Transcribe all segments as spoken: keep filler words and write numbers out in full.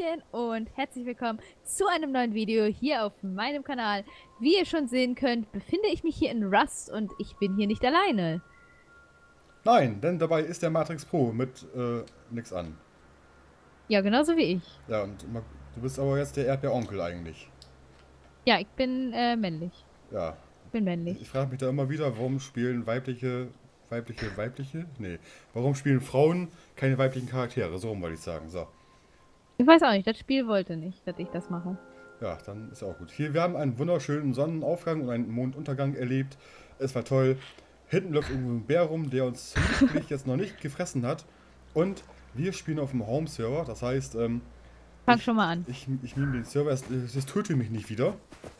Hallöchen und herzlich willkommen zu einem neuen Video hier auf meinem Kanal. Wie ihr schon sehen könnt, befinde ich mich hier in Rust und ich bin hier nicht alleine. Nein, denn dabei ist der Matrix Pro mit äh, nix an. Ja, genauso wie ich. Ja, und ma- du bist aber jetzt der Erdbeeronkel eigentlich. Ja, ich bin äh, männlich. Ja. Ich bin männlich. Ich frage mich da immer wieder, warum spielen weibliche, weibliche, weibliche? Nee. Warum spielen Frauen keine weiblichen Charaktere? So rum wollte ich sagen. So. Ich weiß auch nicht, das Spiel wollte nicht, dass ich das mache. Ja, dann ist ja auch gut. Hier, wir haben einen wunderschönen Sonnenaufgang und einen Monduntergang erlebt. Es war toll. Hinten läuft irgendwo ein Bär rum, der uns wirklich jetzt noch nicht gefressen hat. Und wir spielen auf dem Home-Server. Das heißt, ähm, Fang ich, schon mal an. ich, ich nehme den Server, es, es tötet mich nicht wieder.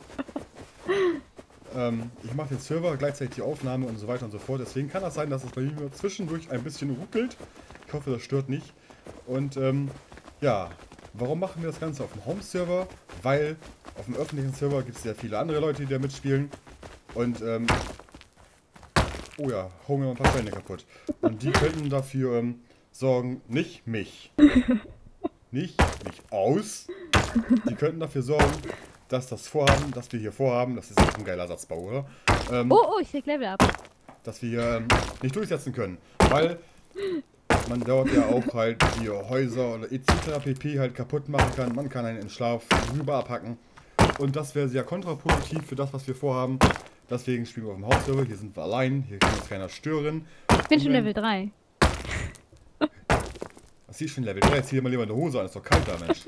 ähm, ich mache den Server, gleichzeitig die Aufnahme und so weiter und so fort. Deswegen kann das sein, dass es bei mir zwischendurch ein bisschen ruckelt. Ich hoffe, das stört nicht. Und ähm, ja, warum machen wir das Ganze auf dem Home-Server? Weil auf dem öffentlichen Server gibt es sehr viele andere Leute, die da mitspielen. Und ähm, oh ja, hauen wir mal ein paar Steine kaputt. Und die könnten dafür ähm, sorgen, nicht mich. Nicht mich aus. Die könnten dafür sorgen, dass das Vorhaben, das wir hier vorhaben, das ist echt ein geiler Satzbau, oder? Ähm, Oh, oh, ich krieg Level ab. dass wir ähm, nicht durchsetzen können. Weil man dort ja auch halt die Häuser oder et cetera pp. Halt kaputt machen kann. Man kann einen in Schlaf rüber abhacken. Und das wäre sehr kontraproduktiv für das, was wir vorhaben. Deswegen spielen wir auf dem Hauptserver. Hier sind wir allein. Hier kann uns keiner stören. Ich bin Und schon wenn- Level drei. Was siehst du schon Level drei? Jetzt zieh dir mal lieber eine Hose an. Ist doch kalt da, Mensch.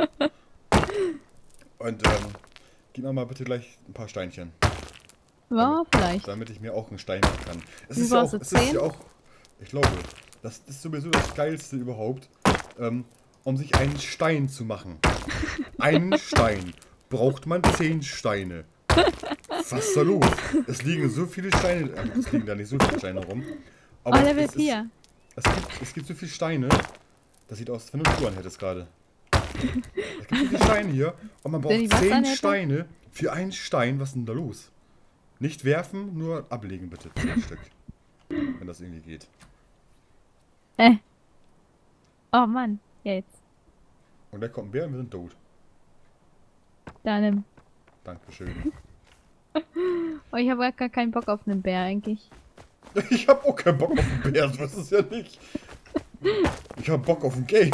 Und ähm, gib mir mal bitte gleich ein paar Steinchen. Ja, vielleicht. Damit ich mir auch einen Stein machen kann. Es Wie ist ja war's, auch, so es ist zehn? ja auch, ich glaube, das ist sowieso das Geilste überhaupt, ähm, um sich einen Stein zu machen. Einen Stein braucht man zehn Steine. Was ist da los? Es liegen so viele Steine, äh, es liegen da nicht so viele Steine rum. Oh, Aber Level es, ist, vier. es, gibt, es gibt so viele Steine, das sieht aus, als wenn du Schuhe hättest gerade. Es gibt so viele Steine hier und man Wenn ich braucht was zehn anhätte? Steine für einen Stein. Was ist denn da los? Nicht werfen, nur ablegen bitte. Zehn Stück. Wenn das irgendwie geht. Äh. Oh Mann, ja, jetzt. Und da kommt ein Bär und wir sind tot. Da nimm. Dankeschön. Oh, ich habe gar keinen Bock auf einen Bär eigentlich. Ich hab auch keinen Bock auf einen Bär, so ist es ja nicht. Ich hab Bock auf ein Game.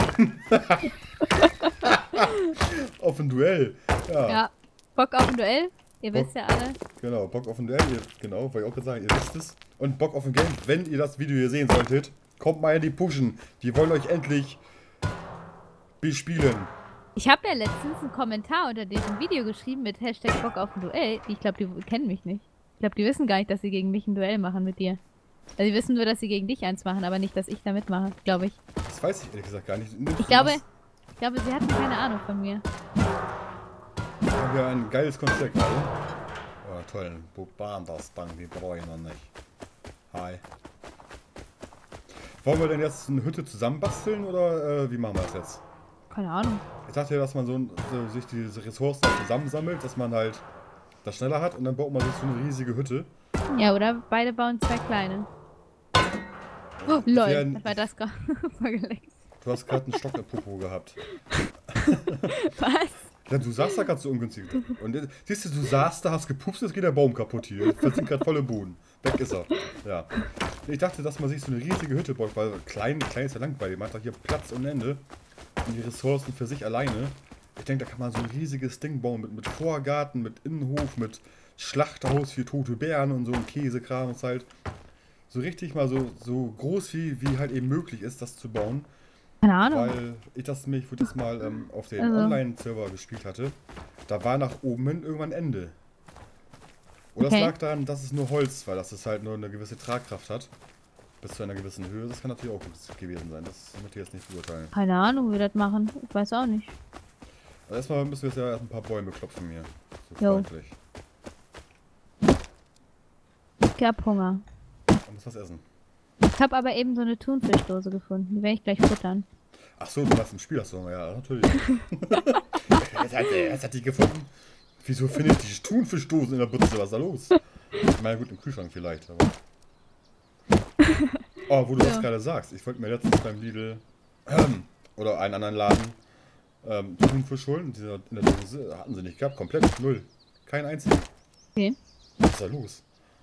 Auf ein Duell. Ja, Ja. Bock auf ein Duell? Ihr Bock- wisst ja alle. genau. Bock auf ein Duell. Ihr, genau, wollte ich auch gerade sagen, ihr wisst es. Und Bock auf ein Game. Wenn ihr das Video hier sehen solltet, kommt mal in die Pushen. Die wollen euch endlich bespielen. Ich habe ja letztens einen Kommentar unter diesem Video geschrieben mit Hashtag Bock auf ein Duell. Ich glaube, die kennen mich nicht. Ich glaube, die wissen gar nicht, dass sie gegen mich ein Duell machen mit dir. Also die wissen nur, dass sie gegen dich eins machen, aber nicht, dass ich da mitmache, glaube ich. Das weiß ich ehrlich gesagt gar nicht. Ich glaube, ich glaube, sie hatten keine Ahnung von mir. Haben wir ein geiles Konzept gerade. Oh, toll. Wo waren das dann? Die brauche ich noch nicht. Hi. Wollen wir denn jetzt eine Hütte zusammenbasteln oder äh, wie machen wir das jetzt? Keine Ahnung. Ich dachte ja, dass man so, so sich diese Ressourcen zusammensammelt, dass man halt das schneller hat und dann baut man sich so eine riesige Hütte. Ja, oder beide bauen zwei kleine. Oh, lol, Werden- was war das gerade? Voll geleckt. Du hast gerade einen Stock im Popo gehabt. Was? Ja, du saßt da gerade so ungünstig. Und jetzt- siehst du, du saßt da, hast gepupst, jetzt geht der Baum kaputt hier. Jetzt versinkt gerade voll im Boden. Weg ist er. Ja. Ich dachte, dass man sich so eine riesige Hütte baut, weil klein, klein ist ja langweilig. Man hat doch hier Platz ohne Ende. Und die Ressourcen für sich alleine. Ich denke, da kann man so ein riesiges Ding bauen mit, mit Vorgarten, mit Innenhof, mit Schlachthaus für tote Bären und so ein Käsekram ist halt so richtig mal so, so groß wie, wie halt eben möglich ist, das zu bauen. Keine Ahnung. Weil ich das mich, wo ich das mal ähm, auf den Also. Online-Server gespielt hatte, da war nach oben hin irgendwann Ende. Oder Okay. es lag daran, dass es nur Holz war, dass es halt nur eine gewisse Tragkraft hat. Bis zu einer gewissen Höhe. Das kann natürlich auch gut gewesen sein. Das möchte ich jetzt nicht beurteilen. Keine Ahnung, wie wir das machen. Ich weiß auch nicht. Aber erstmal müssen wir jetzt ja erst ein paar Bäume klopfen hier. So Jo. freundlich. Ich hab Hunger. Man muss was essen. Ich habe aber eben so eine Thunfischdose gefunden. Die werde ich gleich futtern. Ach so, du warst im Spiel, hast du noch, ja, natürlich. jetzt, hat, jetzt hat die gefunden. Wieso finde ich die Thunfischdosen in der Butze? Was ist da los? Ich meine, gut, im Kühlschrank vielleicht, aber. Oh, wo du Ja. das gerade sagst. Ich wollte mir letztens beim Lidl ähm, oder einen anderen Laden ähm, Thunfisch holen. Und dieser, in der Dose hatten sie nicht gehabt, komplett null. Kein einzigen. Okay. Was ist da los?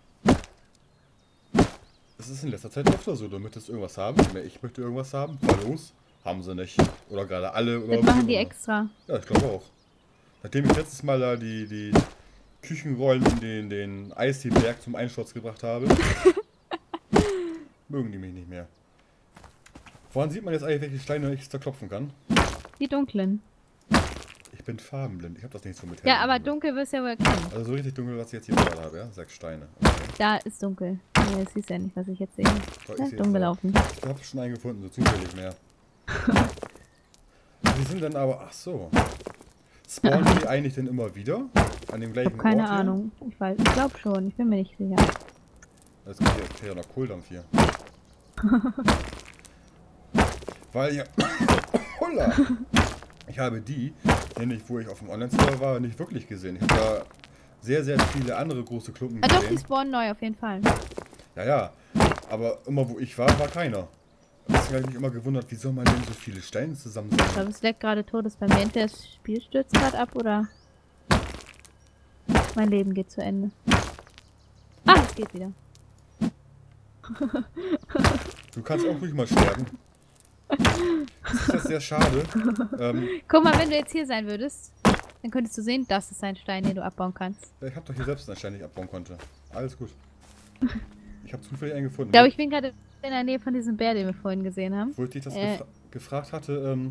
Es ist in letzter Zeit öfter so, du möchtest irgendwas haben, ich möchte irgendwas haben, war los, haben sie nicht. Oder gerade alle. Oder Das machen die extra. Ja, ich glaube auch. Nachdem ich letztes Mal da die, die Küchenrollen in den, den Eisseeberg zum Einsturz gebracht habe, mögen die mich nicht mehr. Woran sieht man jetzt eigentlich, welche Steine ich zerklopfen kann? Die dunklen. Ich bin farbenblind, ich habe das nicht so mit Ja, Händen. aber dunkel wirst du ja wohl erkennen. Also so richtig dunkel, was ich jetzt hier gerade habe, ja? Sechs Steine. Okay. Da ist dunkel. Nee, das siehst du ja nicht, was ich jetzt sehe. So, ich Ja, sehe dumm es gelaufen. auch. Ich habe schon einen gefunden, so zufällig mehr. Die sind dann aber, ach so. Spawnen die eigentlich denn immer wieder? An dem Ich gleichen habe keine Ort hier? Ahnung. Ich weiß, ich glaube schon. Ich bin mir nicht sicher. Das geht ja, ja noch Kohldampf hier. Weil ja. Holla! Ich habe die, nämlich wo ich auf dem Online-Store war, nicht wirklich gesehen. Ich habe da sehr, sehr viele andere große Klumpen Ah doch, die gesehen. spawnen neu auf jeden Fall. Ja, ja. Aber immer wo ich war, war keiner. Deswegen habe ich mich immer gewundert, wie soll man denn so viele Steine Ich zusammensetzen? glaube, es leckt gerade tot. Ist bei mir entweder das Spiel stürzt gerade ab oder mein Leben geht zu Ende. Ah, es geht wieder. Du kannst auch ruhig mal sterben. Das ist jetzt sehr schade. Ähm, Guck mal, wenn du jetzt hier sein würdest, dann könntest du sehen, das ist ein Stein, den du abbauen kannst. ich habe doch hier selbst einen Stein, den ich abbauen konnte. Alles gut. Ich habe zufällig einen gefunden. Ich glaube, ich bin gerade in der Nähe von diesem Bär, den wir vorhin gesehen haben. Wo ich dich das Äh. gefra gefragt hatte, ähm,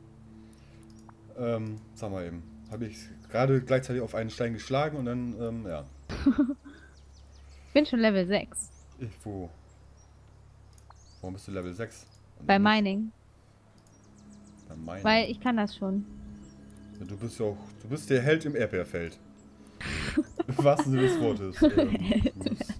ähm, sag mal eben, habe ich gerade gleichzeitig auf einen Stein geschlagen und dann, ähm, ja. Ich bin schon Level sechs. Ich, wo? Warum bist du Level sechs? Und Bei nicht Mining. Bei Mining. Weil ich kann das schon. Ja, du bist ja auch, du bist der Held im Erdbeerfeld. Im wahrsten Sinne des Wortes. Ähm, du bist-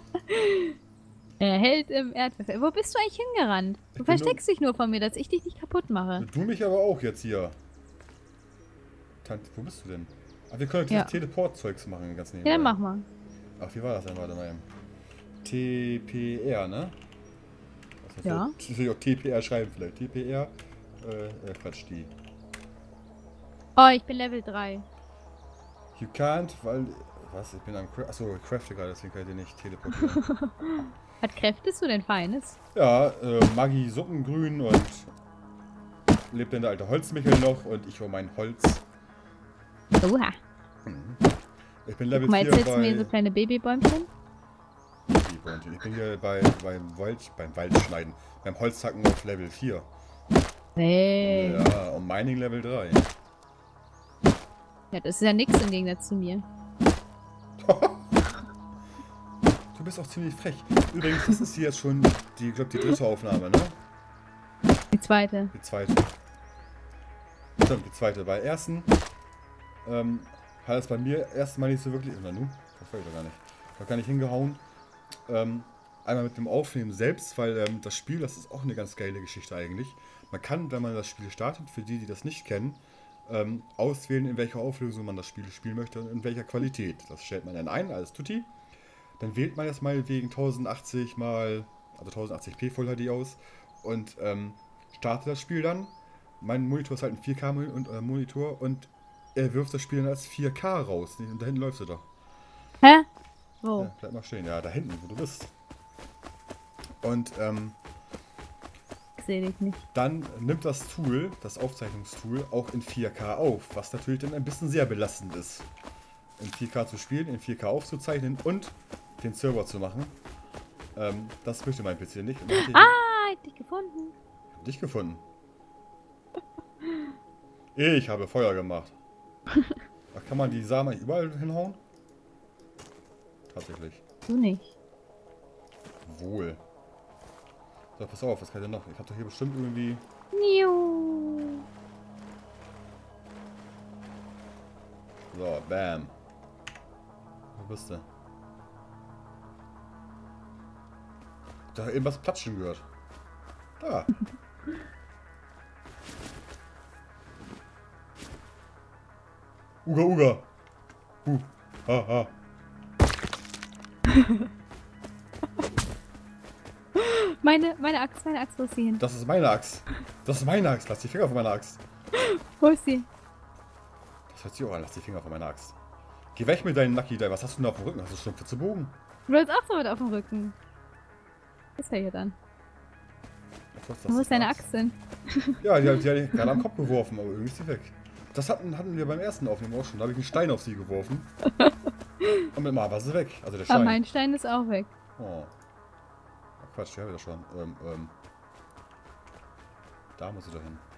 Er hält im Erdbeerfeld. Wo bist du eigentlich hingerannt? Du Ich bin versteckst dich nur von mir, dass ich dich nicht kaputt mache. Du mich aber auch jetzt hier. Tante, wo bist du denn? Ah, wir können Ja. dieses Teleport-Zeugs machen, ganz nebenbei. Ja, dann mach mal. Ach, wie war das denn? Warte mal eben. T P R, ne? Was heißt Ja. das? Ich will auch T P R schreiben vielleicht. T P R, äh, äh, Quatsch, die. Oh, ich bin Level drei. You can't, weil, was, ich bin am, Cra achso, ich crafte gerade, deswegen kann ich den nicht teleportieren. Hat Kräftest du denn Feines? Ja, äh, Maggi Suppengrün und lebt denn der alte Holzmichel noch und ich hole mein Holz. Oha. Ich bin Level Guck mal, vier jetzt setzen wir bei... so kleine Babybäumchen. Babybäumchen. Ich bin hier bei, beim Wald, beim Waldschneiden, beim Holzhacken auf Level vier. Hey. Ja. Ja, und Mining Level drei. Das ist ja nichts im Gegensatz zu mir. Du bist auch ziemlich frech. Übrigens, das ist hier jetzt schon die, glaube die dritte Aufnahme, ne? Die zweite. Die zweite. Stimmt, die zweite. Bei der ersten ähm, hat es bei mir erstmal nicht so wirklich... Oder nu? Das weiß ich doch gar nicht. Noch gar nicht hingehauen. Ähm, einmal mit dem Aufnehmen selbst, weil ähm, das Spiel, das ist auch eine ganz geile Geschichte eigentlich. Man kann, wenn man das Spiel startet, für die, die das nicht kennen, ähm, auswählen, in welcher Auflösung man das Spiel spielen möchte und in welcher Qualität. Das stellt man dann ein, alles tutti. Dann wählt man das mal wegen tausendachtzig mal, also tausendachtzig p Full H D aus und ähm, startet das Spiel dann. Mein Monitor ist halt ein vier K äh, Monitor und er wirft das Spiel dann als vier K raus. Und da hinten läufst du doch. Hä? Wo? Ja, bleib mal stehen. Ja, da hinten, wo du bist. Und ähm, Ich sehe dich nicht. dann nimmt das Tool, das Aufzeichnungstool, auch in vier K auf, was natürlich dann ein bisschen sehr belastend ist. In vier K zu spielen, in vier K aufzuzeichnen und den Server zu machen. Ähm, das möchte mein P C nicht. Und dann hätte ich Ah, ich hab dich gefunden. hab dich gefunden. Ich habe Feuer gemacht. Ach, kann man die Samen überall hinhauen? Tatsächlich. Du nicht. Wohl. So, pass auf, was kann ich denn noch? Ich habe doch hier bestimmt irgendwie... Niu. So, bam. Wo bist du? Da irgendwas platschen gehört. Da. Uga, Uga. Uh, ha, ha. Meine, meine Axt, meine Axt, wo ist sie hin? Das ist meine Axt. Das ist meine Axt. Lass die Finger von meiner Axt. Wo ist sie? Das hört sich auch an. Lass die Finger von meiner Axt. Geh weg mit deinen Lucky Dive. Was hast du denn auf dem Rücken? Hast du schon für zu Bogen? Du hast auch so mit auf dem Rücken. Was ist der hier dann? Wo ist deine Axt denn? Ja, die hat die gerade am Kopf geworfen, aber irgendwie ist sie weg. Das hatten, hatten wir beim ersten Aufnehmen auch schon. Da habe ich einen Stein auf sie geworfen. Und mit mal war sie weg. Also der Stein. Aber mein Stein ist auch weg. Oh. Ach Quatsch, die habe ich doch schon. Ähm, ähm. Da muss ich doch hin.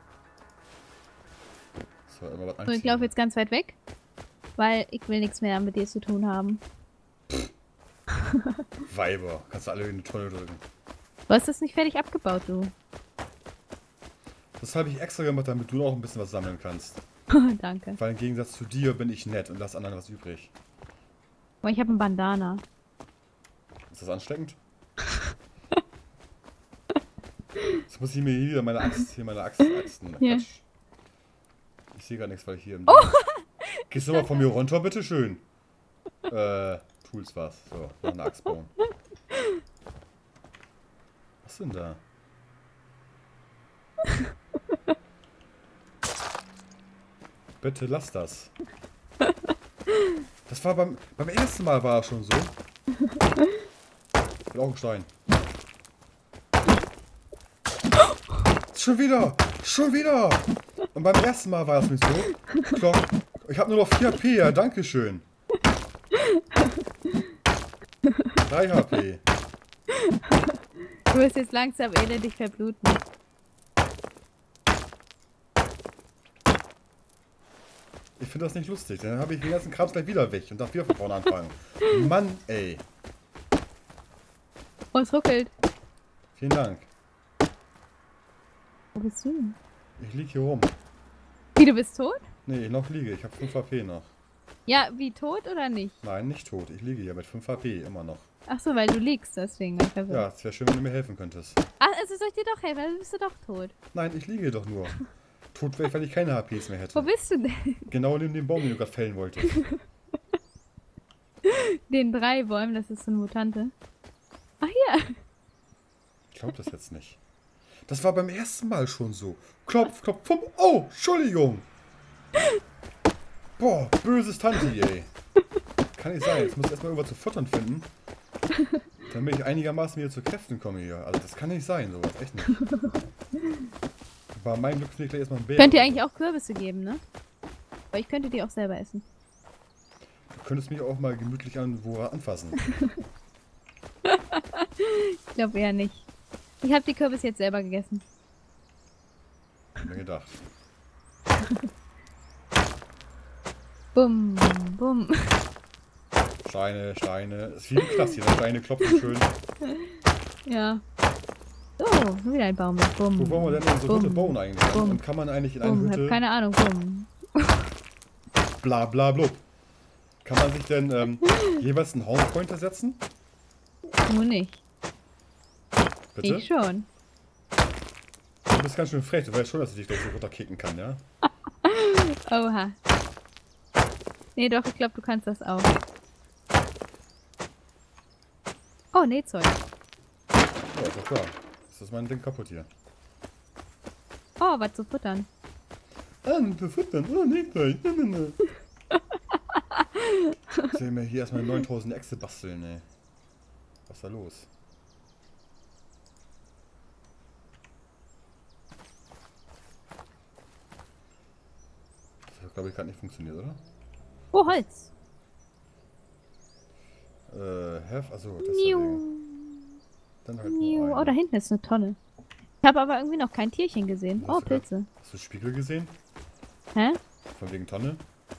So, immer was So, anziehen. ich laufe jetzt ganz weit weg. Weil ich will nichts mehr mit dir zu tun haben. Weiber. Kannst du alle in die Tonne drücken. Du hast das nicht fertig abgebaut, du. Das habe ich extra gemacht, damit du auch ein bisschen was sammeln kannst. Danke. Weil im Gegensatz zu dir bin ich nett und lass anderen was übrig. Oh, ich habe einen Bandana. Ist das ansteckend? Jetzt muss ich mir hier wieder meine Axt, hier meine Axt, Axten. Hier. Quatsch. Ich sehe gar nichts, weil ich hier im... Oh! Gehst du mal von mir runter, bitteschön? Äh, Tools was. So, noch eine Axt bauen. Was denn da? Bitte lass das. Das war beim, beim ersten Mal war es schon so. Ich will auch einen Stein. Schon wieder! Schon wieder! Und beim ersten Mal war es nicht so. Klock. Ich habe nur noch vier H P, ja, dankeschön. drei H P. Du wirst jetzt langsam elendig verbluten. Ich finde das nicht lustig. Dann habe ich den ganzen Kram gleich wieder weg und darf wieder von vorne anfangen. Mann, ey. Oh, es ruckelt. Vielen Dank. Wo bist du? Ich liege hier rum. Wie, du bist tot? Nee, noch liege. Ich habe fünf H P noch. Ja, wie tot oder nicht? Nein, nicht tot. Ich liege hier mit fünf H P immer noch. Ach so, weil du liegst, deswegen. war ich verwirrt. Ja, es wäre schön, wenn du mir helfen könntest. Ach, also soll ich dir doch helfen, dann bist du doch tot. Nein, ich liege doch nur. Tot wäre ich, weil ich keine H Ps mehr hätte. Wo bist du denn? Genau neben dem Baum, den du gerade fällen wolltest. Den drei Bäumen, das ist so eine Mutante. Ach hier. Ich glaube das jetzt nicht. Das war beim ersten Mal schon so. Klopf, klopf, pum. Oh, Entschuldigung. Boah, böses Tante, ey. Kann nicht sein. Jetzt muss ich erstmal irgendwas zu futtern finden. Damit ich einigermaßen wieder zu Kräften komme hier. Also das kann nicht sein, sowas. Echt nicht. War mein Glück finde ich gleich erstmal ein Bär. Könnt ihr eigentlich auch Kürbisse geben, ne? Aber ich könnte die auch selber essen. Du könntest mich auch mal gemütlich an wo anfassen. Ich glaube eher nicht. Ich habe die Kürbisse jetzt selber gegessen. Hab mir gedacht. Bumm, bumm. Steine, Steine. Das ist wie ein Knast hier. Steine klopfen schön. Ja. So, wieder ein Baum mit Bumm. Wo wollen wir denn unsere Bumm, Hütte bauen eigentlich? Bumm, Und kann man eigentlich in einer Bumm, Hütte... hab keine Ahnung, bumm. Bla bla blub. Kann man sich denn ähm, jeweils einen Homepointer setzen? Du nicht. Bitte? Ich schon. Du bist ganz schön frech. Du weißt schon, dass ich dich gleich so runterkicken kann, ja? Oha. Nee, doch, ich glaube, du kannst das auch. Oh, Nähzeug. Ja, ist doch klar. Das ist mein Ding kaputt hier. Oh, was zu futtern. Ah, zu futtern. Oh, nicht gleich. Ich soll mir hier erstmal neuntausend Äxte basteln, ey. Was ist da los? Das hat, glaube ich, gerade nicht funktioniert, oder? Oh, Holz. Äh, have, achso, das Niu. Dann halt Niu. nur Oh, da eine. hinten ist eine Tonne. Ich habe aber irgendwie noch kein Tierchen gesehen. Hast Oh, du grad- Pilze. Hast du Spiegel gesehen? Hä? Von wegen Tonne?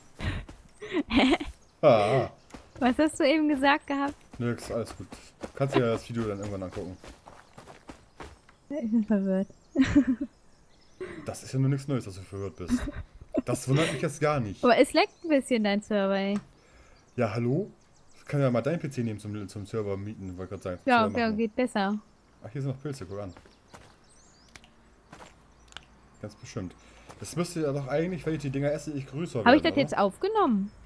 ah, Was hast du eben gesagt gehabt? nix, alles gut. Kannst dir ja das Video dann irgendwann angucken. Ich bin verwirrt. Das ist ja nur nichts Neues, dass du verwirrt bist. Das wundert mich jetzt gar nicht. Aber es leckt ein bisschen, dein Server, ey. Ja, hallo? Ich kann ja mal deinen P C nehmen zum, zum Server mieten, wollte gerade sagen. zum Ja, Server ja, machen. geht besser. Ach, hier sind noch Pilze, guck an. Ganz bestimmt. Das müsste ja doch eigentlich, wenn ich die Dinger esse, ich größer werden, Habe ich das oder? jetzt aufgenommen?